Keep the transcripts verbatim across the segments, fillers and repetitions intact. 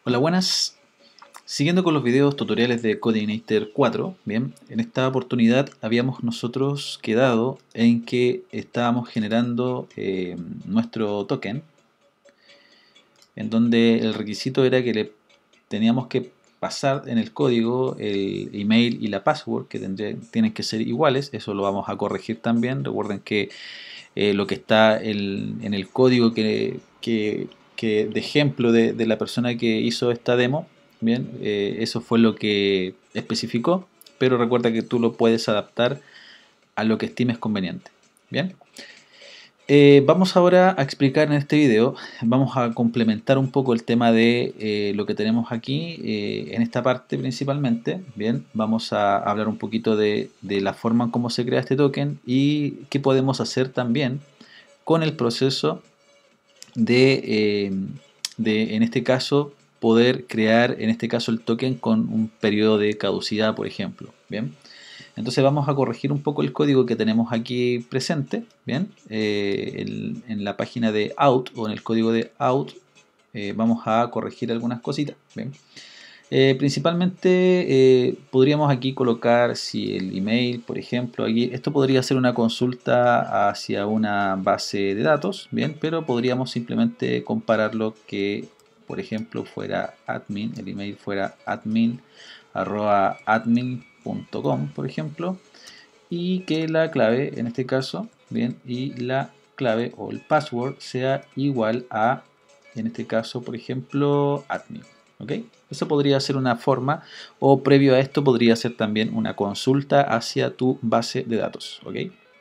Hola, buenas. Siguiendo con los videos tutoriales de Codeigniter cuatro, bien, en esta oportunidad habíamos nosotros quedado en que estábamos generando eh, nuestro token, en donde el requisito era que le teníamos que pasar en el código el email y la password, que tendría- tienen que ser iguales. Eso lo vamos a corregir también. Recuerden que eh, lo que está el- en el código que, que- que de ejemplo de, de la persona que hizo esta demo, bien, eh, eso fue lo que especificó, pero recuerda que tú lo puedes adaptar a lo que estimes conveniente. Bien. Eh, vamos ahora a explicar en este video, vamos a complementar un poco el tema de eh, lo que tenemos aquí, eh, en esta parte principalmente. Bien, vamos a hablar un poquito de, de la forma en cómo se crea este token y qué podemos hacer también con el proceso de, eh, de, en este caso, poder crear, en este caso, el token con un periodo de caducidad, por ejemplo. Bien. Entonces vamos a corregir un poco el código que tenemos aquí presente, bien, eh, el- en la página de out o en el código de out, eh, vamos a corregir algunas cositas, bien. Eh, principalmente eh, podríamos aquí colocar si el email, por ejemplo, aquí esto podría ser una consulta hacia una base de datos, bien, pero podríamos simplemente compararlo que, por ejemplo, fuera admin, el email fuera admin arroba admin punto com, por ejemplo, y que la clave, en este caso, bien, y la clave o el password sea igual a, en este caso, por ejemplo, admin. ¿Ok? Eso podría ser una forma, o previo a esto podría ser también una consulta hacia tu base de datos. ¿Ok?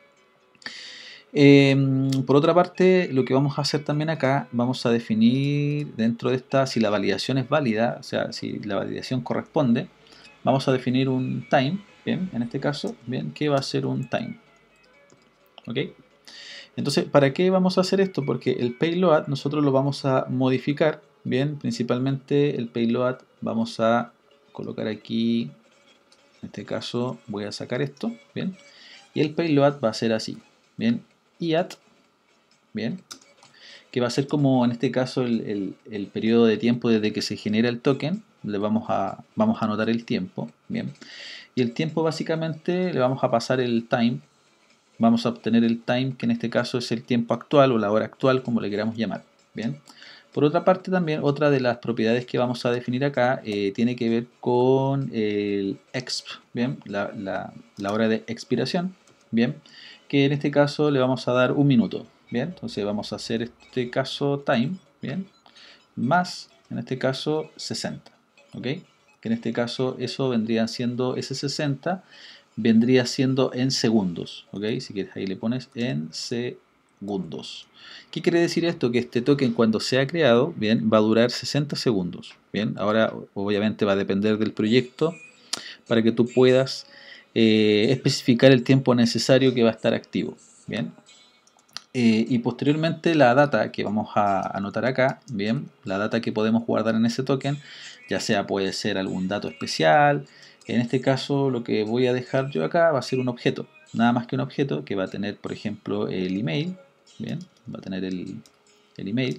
Eh, por otra parte, lo que vamos a hacer también acá, vamos a definir dentro de esta, si la validación es válida, o sea, si la validación corresponde, vamos a definir un time, bien, en este caso, bien, que va a ser un time. ¿Ok? Entonces, ¿para qué vamos a hacer esto? Porque el payload nosotros lo vamos a modificar, bien, principalmente el payload vamos a colocar aquí, en este caso voy a sacar esto, bien, y el payload va a ser así, bien, iat, bien, que va a ser como en este caso el, el, el periodo de tiempo desde que se genera el token, le vamos a, vamos a anotar el tiempo, bien, y el tiempo básicamente le vamos a pasar el time, vamos a obtener el time, que en este caso es el tiempo actual o la hora actual, como le queramos llamar. Bien. Por otra parte también, otra de las propiedades que vamos a definir acá eh, tiene que ver con el exp, bien, la, la, la hora de expiración, bien, que en este caso le vamos a dar un minuto, bien, entonces vamos a hacer este caso time, bien, más, en este caso, sesenta, ¿ok? Que en este caso eso vendría siendo, ese sesenta vendría siendo en segundos, ¿ok? Si quieres ahí le pones en segundos. ¿Qué quiere decir esto? Que este token cuando sea creado, bien, va a durar sesenta segundos, bien. Ahora obviamente va a depender del proyecto para que tú puedas eh, especificar el tiempo necesario que va a estar activo, bien. Eh, y posteriormente la data que vamos a anotar acá, bien, la data que podemos guardar en ese token, ya sea puede ser algún dato especial. En este caso lo que voy a dejar yo acá va a ser un objeto, nada más que un objeto que va a tener, por ejemplo, el email, bien, va a tener el, el email,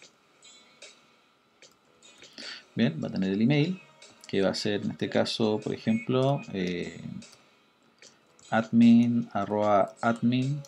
bien, va a tener el email, que va a ser en este caso, por ejemplo, eh, admin arroba admin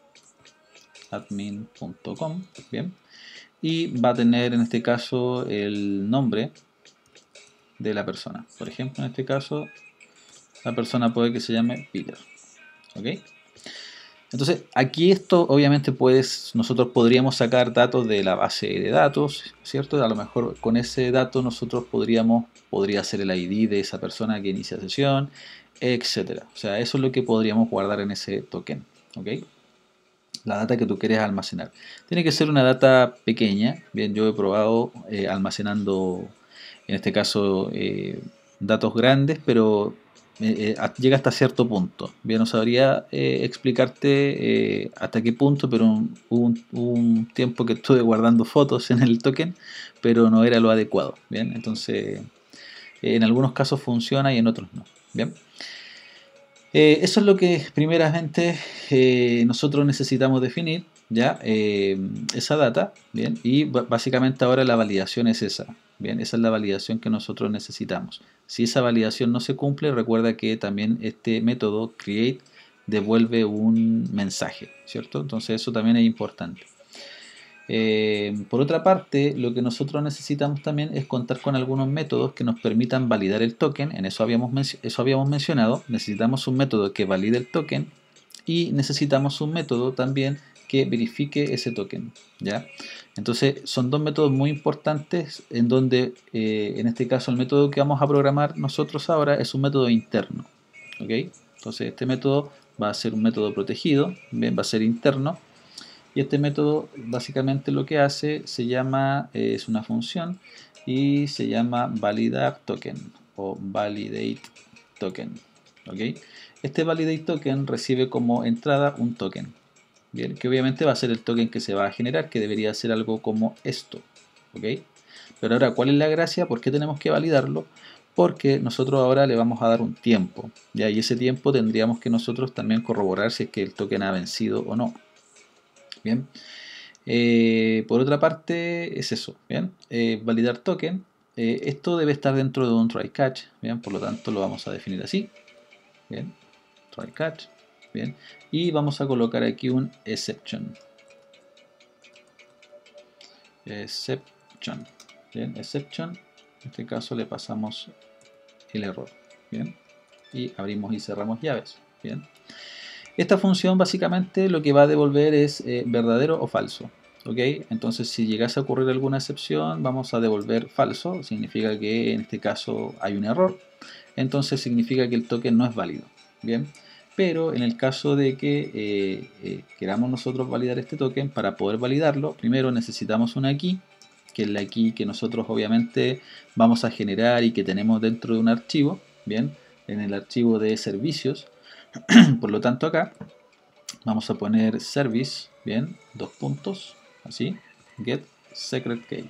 admin punto com, bien, y va a tener en este caso el nombre de la persona. Por ejemplo, en este caso, la persona puede que se llame Peter. ¿Ok? Entonces, aquí esto obviamente puedes, nosotros podríamos sacar datos de la base de datos, ¿cierto? A lo mejor con ese dato nosotros podríamos, podría ser el I D de esa persona que inicia sesión, etcétera. O sea, eso es lo que podríamos guardar en ese token. ¿Ok? La data que tú quieres almacenar. Tiene que ser una data pequeña. Bien, yo he probado eh, almacenando, en este caso, eh, datos grandes, pero eh, eh, llega hasta cierto punto. Bien, no sabría eh, explicarte eh, hasta qué punto, pero un- hubo un, hubo un tiempo que estuve guardando fotos en el token, pero no era lo adecuado. Bien, entonces, eh, en algunos casos funciona y en otros no. Bien. Eh, eso es lo que primeramente eh, nosotros necesitamos definir, ya eh, esa data, bien, y básicamente ahora la validación es esa, bien, esa es la validación que nosotros necesitamos. Si esa validación no se cumple, recuerda que también este método create devuelve un mensaje, ¿cierto? Entonces eso también es importante. Eh, por otra parte, lo que nosotros necesitamos también es contar con algunos métodos que nos permitan validar el token. En eso habíamos, eso habíamos mencionado. Necesitamos un método que valide el token y necesitamos un método también que verifique ese token, ¿ya? Entonces son dos métodos muy importantes en donde eh, en este caso el método que vamos a programar nosotros ahora es un método interno, ¿ok? Entonces este método va a ser un método protegido, ¿bien? Va a ser interno. Y este método básicamente lo que hace se llama, eh, es una función y se llama validar token o validate token. ¿Okay? Este validate token recibe como entrada un token, ¿bien? Que obviamente va a ser el token que se va a generar, que debería ser algo como esto. ¿Okay? Pero ahora, ¿cuál es la gracia? ¿Por qué tenemos que validarlo? Porque nosotros ahora le vamos a dar un tiempo, ¿ya? Y ese tiempo tendríamos que nosotros también corroborar si es que el token ha vencido o no. Bien, eh, por otra parte es eso, bien, eh, validar token, eh, esto debe estar dentro de un try catch, bien, por lo tanto lo vamos a definir así, bien, try catch, bien, y vamos a colocar aquí un exception, exception, bien, exception, en este caso le pasamos el error, bien, y abrimos y cerramos llaves, bien. Esta función básicamente lo que va a devolver es eh, verdadero o falso. ¿Ok? Entonces si llegase a ocurrir alguna excepción vamos a devolver falso, significa que en este caso hay un error, entonces significa que el token no es válido. Bien, pero en el caso de que eh, eh, queramos nosotros validar este token, para poder validarlo primero necesitamos una key, que es la key que nosotros obviamente vamos a generar y que tenemos dentro de un archivo, bien, en el archivo de servicios. Por lo tanto acá vamos a poner service, bien, dos puntos, así, get secret key.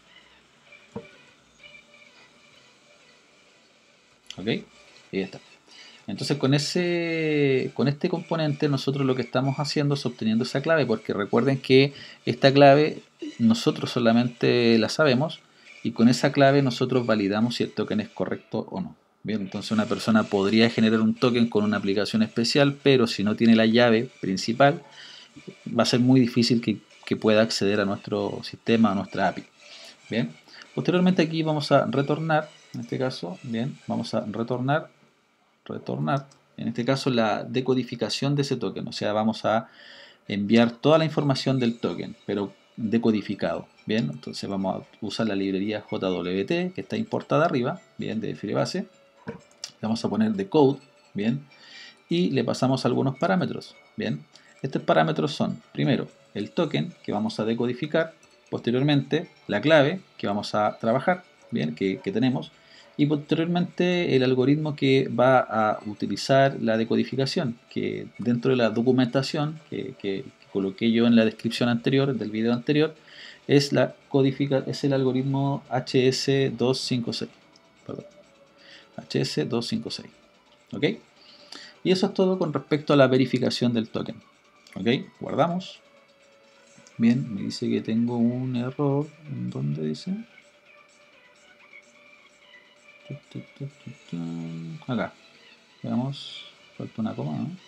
Ok, y ya está. Entonces con ese con este componente nosotros lo que estamos haciendo es obteniendo esa clave, porque recuerden que esta clave nosotros solamente la sabemos y con esa clave nosotros validamos si el token es correcto o no. Bien, entonces una persona podría generar un token con una aplicación especial, pero si no tiene la llave principal, va a ser muy difícil que, que pueda acceder a nuestro sistema, a nuestra A P I. Bien, posteriormente aquí vamos a retornar, en este caso, bien, vamos a retornar, retornar, en este caso la decodificación de ese token, o sea, vamos a enviar toda la información del token, pero decodificado. Bien, entonces vamos a usar la librería J W T que está importada arriba, bien, de Firebase. Vamos a poner decode, bien, y le pasamos algunos parámetros, bien. Estos parámetros son, primero, el token que vamos a decodificar, posteriormente la clave que vamos a trabajar, bien, que, que tenemos, y posteriormente el algoritmo que va a utilizar la decodificación, que dentro de la documentación que, que, que coloqué yo en la descripción anterior, del video anterior, es, la codifica, es el algoritmo H S doscientos cincuenta y seis. Perdón. H S doscientos cincuenta y seis. ¿Ok? Y eso es todo con respecto a la verificación del token. ¿Ok? Guardamos. Bien, me dice que tengo un error. ¿En dónde dice? Acá. Veamos. Falta una coma, ¿no?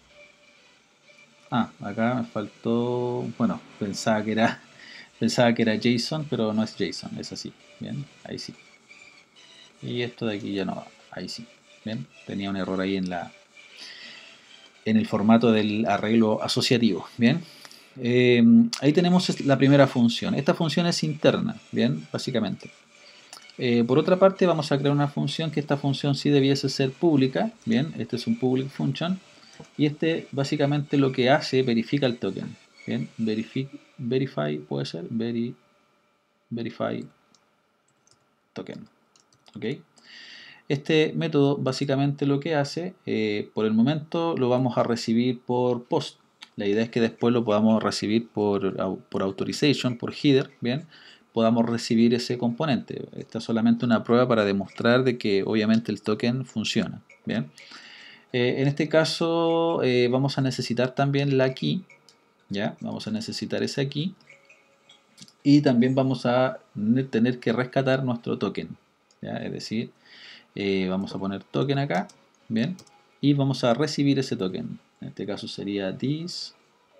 Ah, acá me faltó. Bueno, pensaba que era. Pensaba que era JSON, pero no es JSON, es así. Bien, ahí sí. Y esto de aquí ya no va. Ahí sí. Bien, tenía un error ahí en la. En el formato del arreglo asociativo. Bien. Eh, ahí tenemos la primera función. Esta función es interna, bien, básicamente. Eh, por otra parte, vamos a crear una función que esta función sí debiese ser pública. Bien, este es un public function. Y este básicamente lo que hace, verifica el token. Bien, verify, verify puede ser, veri, verify token. Ok. Este método básicamente lo que hace, eh, por el momento lo vamos a recibir por post. La idea es que después lo podamos recibir por, por authorization, por header, bien, podamos recibir ese componente. Esta es solamente una prueba para demostrar de que obviamente el token funciona, bien. Eh, en este caso eh, vamos a necesitar también la key, ¿ya? Vamos a necesitar ese aquí. Y también vamos a tener que rescatar nuestro token, ¿ya? Es decir, eh, vamos a poner token acá, bien, y vamos a recibir ese token. En este caso sería this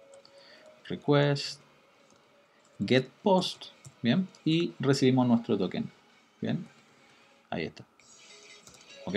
request get post, bien, y recibimos nuestro token, bien, ahí está, ok.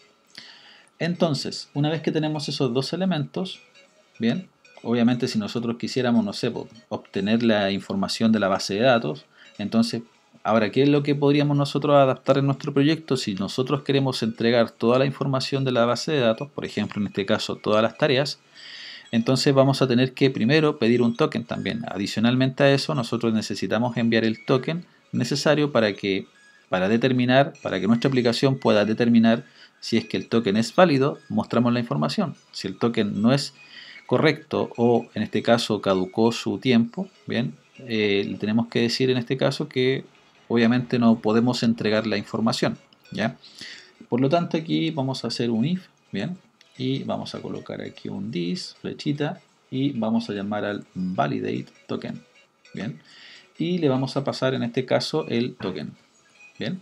Entonces, una vez que tenemos esos dos elementos, bien, obviamente si nosotros quisiéramos, no sé, obtener la información de la base de datos, entonces, ahora, ¿qué es lo que podríamos nosotros adaptar en nuestro proyecto? Si nosotros queremos entregar toda la información de la base de datos, por ejemplo, en este caso, todas las tareas, entonces vamos a tener que primero pedir un token también. Adicionalmente a eso, nosotros necesitamos enviar el token necesario para que, para determinar, para que nuestra aplicación pueda determinar si es que el token es válido, mostramos la información. Si el token no es correcto o en este caso caducó su tiempo, bien, eh, le tenemos que decir en este caso que obviamente no podemos entregar la información, ¿ya? Por lo tanto aquí vamos a hacer un if, bien, y vamos a colocar aquí un this, flechita, y vamos a llamar al validate token, bien, y le vamos a pasar en este caso el token, bien,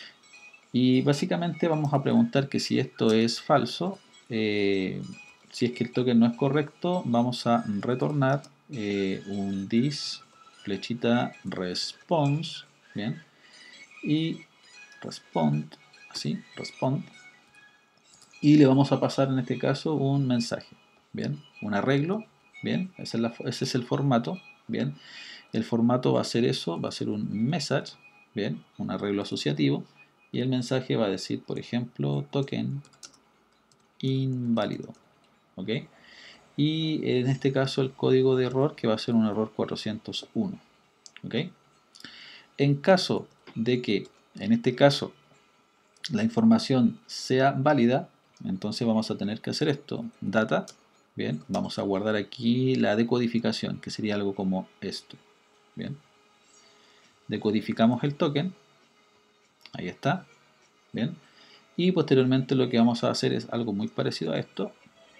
y básicamente vamos a preguntar que si esto es falso, eh, si es que el token no es correcto, vamos a retornar eh, un this, flechita, response, bien, y respond, así, respond, y le vamos a pasar en este caso un mensaje, bien, un arreglo, bien, ese es, la, ese es el formato, bien, el formato va a ser eso, va a ser un message, bien, un arreglo asociativo, y el mensaje va a decir, por ejemplo, token inválido, ok, y en este caso el código de error que va a ser un error cuatrocientos uno, ok. En caso de que, en este caso, la información sea válida, entonces vamos a tener que hacer esto, data, bien, vamos a guardar aquí la decodificación, que sería algo como esto, bien, decodificamos el token, ahí está, bien, y posteriormente lo que vamos a hacer es algo muy parecido a esto,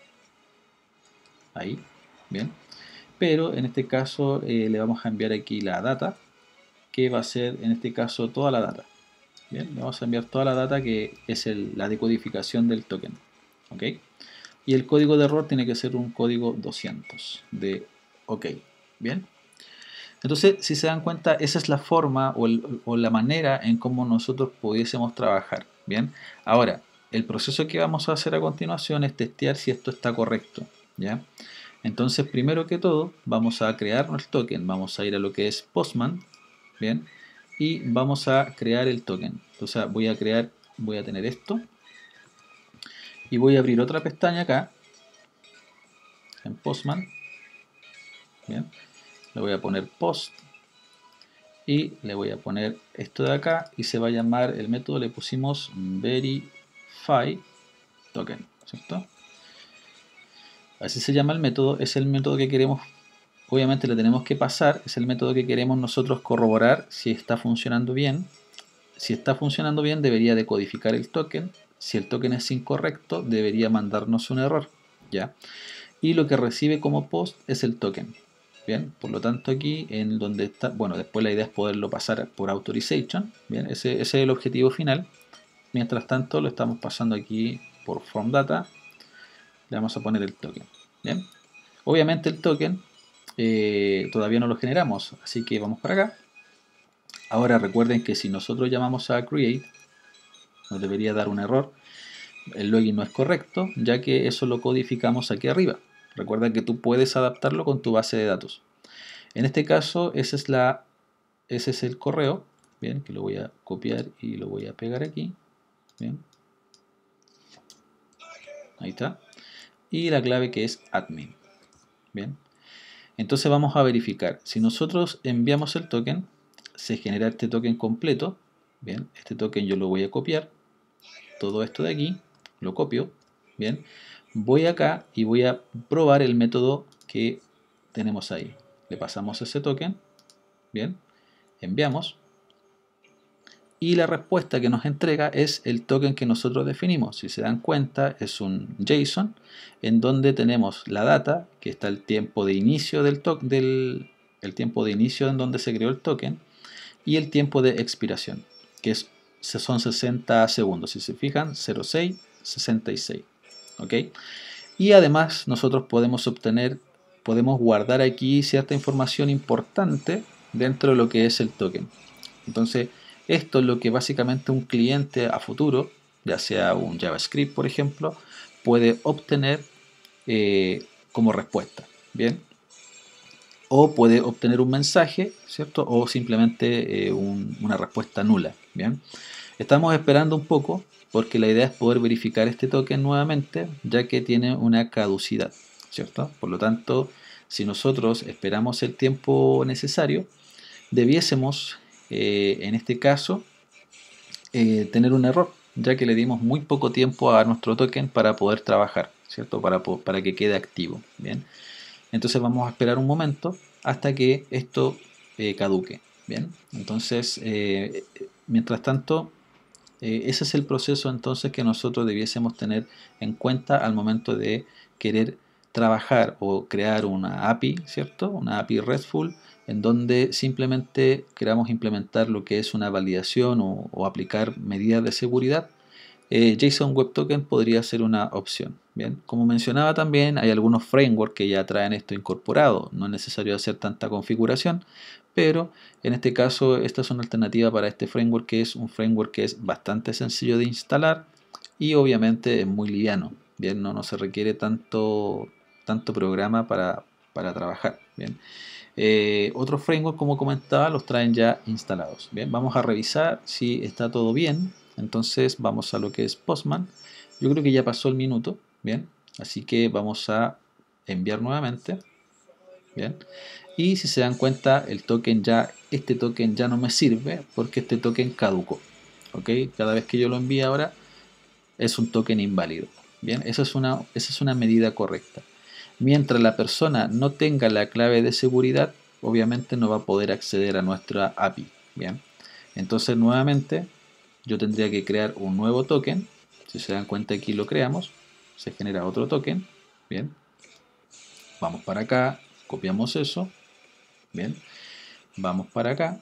ahí, bien, pero en este caso eh, le vamos a enviar aquí la data, que va a ser en este caso toda la data, bien, le vamos a enviar toda la data que es el, la decodificación del token, ok. Y el código de error tiene que ser un código doscientos de OK. Bien. Entonces, si se dan cuenta, esa es la forma o, el, o la manera en cómo nosotros pudiésemos trabajar. Bien. Ahora, el proceso que vamos a hacer a continuación es testear si esto está correcto. ¿Ya? Entonces, primero que todo, vamos a crear nuestro token. Vamos a ir a lo que es Postman. Bien. Y vamos a crear el token. Entonces, voy a crear, voy a tener esto. Y voy a abrir otra pestaña acá, en Postman, bien, le voy a poner post y le voy a poner esto de acá y se va a llamar, el método le pusimos verify token, ¿cierto? Así se llama el método, es el método que queremos, obviamente le tenemos que pasar, es el método que queremos nosotros corroborar si está funcionando bien. Si está funcionando bien debería decodificar el token, si el token es incorrecto debería mandarnos un error, ¿ya? Y lo que recibe como post es el token. Bien, por lo tanto aquí en donde está, bueno, después la idea es poderlo pasar por authorization, bien, ese, ese es el objetivo final. Mientras tanto lo estamos pasando aquí por form data, le vamos a poner el token, bien. Obviamente el token eh, todavía no lo generamos, así que vamos para acá. Ahora recuerden que si nosotros llamamos a create, nos debería dar un error, el login no es correcto, ya que eso lo codificamos aquí arriba. Recuerda que tú puedes adaptarlo con tu base de datos. En este caso, esa es la, ese es el correo, bien, que lo voy a copiar y lo voy a pegar aquí, bien, ahí está, y la clave que es admin, bien. Entonces vamos a verificar, si nosotros enviamos el token, se genera este token completo, bien, este token yo lo voy a copiar, todo esto de aquí, lo copio, bien, voy acá y voy a probar el método que tenemos ahí, le pasamos ese token, bien, enviamos, y la respuesta que nos entrega es el token que nosotros definimos. Si se dan cuenta, es un JSON en donde tenemos la data, que está el tiempo de inicio del token, del el tiempo de inicio en donde se creó el token, y el tiempo de expiración, que es, son sesenta segundos. Si se fijan, cero seis sesenta y seis. ¿Ok? Y además nosotros podemos obtener, podemos guardar aquí cierta información importante dentro de lo que es el token. Entonces, esto es lo que básicamente un cliente a futuro, ya sea un JavaScript por ejemplo, puede obtener eh, como respuesta. Bien. O puede obtener un mensaje, ¿cierto? O simplemente eh, un, una respuesta nula. Bien. Estamos esperando un poco porque la idea es poder verificar este token nuevamente, ya que tiene una caducidad, ¿cierto? Por lo tanto, si nosotros esperamos el tiempo necesario, debiésemos, eh, en este caso, eh, tener un error, ya que le dimos muy poco tiempo a nuestro token para poder trabajar, ¿cierto? Para, para que quede activo, ¿bien? Entonces vamos a esperar un momento hasta que esto eh, caduque, ¿bien? Entonces, eh, mientras tanto, eh, ese es el proceso entonces que nosotros debiésemos tener en cuenta al momento de querer trabajar o crear una A P I, ¿cierto? Una A P I RESTful en donde simplemente queramos implementar lo que es una validación o, o aplicar medidas de seguridad. eh, JSON Web Token podría ser una opción. Bien, como mencionaba también, hay algunos frameworks que ya traen esto incorporado. No es necesario hacer tanta configuración, pero en este caso esta es una alternativa para este framework, que es un framework que es bastante sencillo de instalar y obviamente es muy liviano. Bien, no, no se requiere tanto, tanto programa para, para trabajar. Bien. Eh, otros frameworks, como comentaba, los traen ya instalados. Bien, vamos a revisar si está todo bien. Entonces vamos a lo que es Postman. Yo creo que ya pasó el minuto. Bien, así que vamos a enviar nuevamente. Bien, y si se dan cuenta, el token ya, este token ya no me sirve porque este token caducó. Ok, cada vez que yo lo envíe ahora es un token inválido. Bien, esa es una, esa es una medida correcta. Mientras la persona no tenga la clave de seguridad, obviamente no va a poder acceder a nuestra A P I. Bien, entonces nuevamente yo tendría que crear un nuevo token. Si se dan cuenta, aquí lo creamos, se genera otro token. Bien, vamos para acá, copiamos eso. Bien, vamos para acá.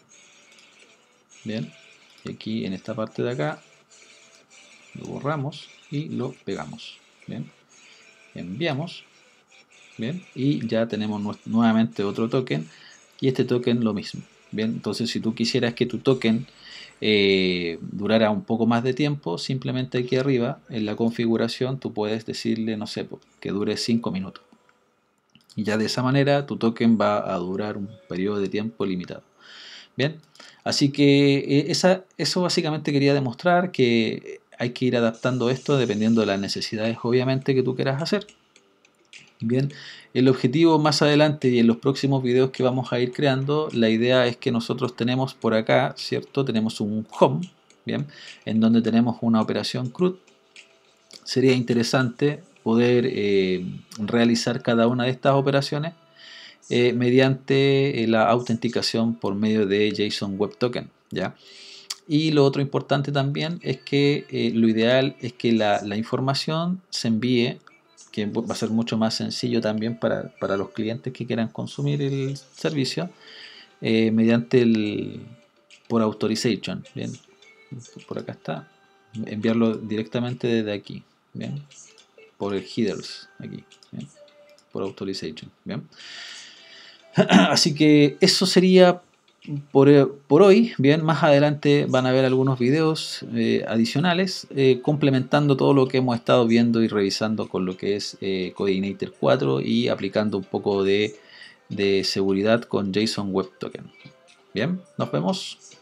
Bien, y aquí en esta parte de acá lo borramos y lo pegamos. Bien, enviamos. Bien, y ya tenemos nuevamente otro token y este token lo mismo. Bien, entonces si tú quisieras que tu token eh, durara un poco más de tiempo, simplemente aquí arriba en la configuración tú puedes decirle, no sé, que dure cinco minutos. Y ya de esa manera tu token va a durar un periodo de tiempo limitado. Bien, así que eh, esa, eso básicamente quería demostrar, que hay que ir adaptando esto dependiendo de las necesidades obviamente que tú quieras hacer. Bien, el objetivo más adelante y en los próximos videos que vamos a ir creando, la idea es que nosotros tenemos por acá, ¿cierto? Tenemos un home, bien, en donde tenemos una operación C R U D. Sería interesante poder eh, realizar cada una de estas operaciones eh, mediante eh, la autenticación por medio de JSON Web Token, ¿ya? Y lo otro importante también es que eh, lo ideal es que la, la información se envíe, que va a ser mucho más sencillo también para, para los clientes que quieran consumir el servicio, eh, mediante el por authorization. Bien, por acá está, enviarlo directamente desde aquí. Bien, por el headers aquí. Bien, por authorization. Bien, así que eso sería por, por hoy. Bien, más adelante van a ver algunos videos eh, adicionales eh, complementando todo lo que hemos estado viendo y revisando con lo que es eh, Codeinator cuatro y aplicando un poco de, de seguridad con JSON Web Token. Bien, nos vemos.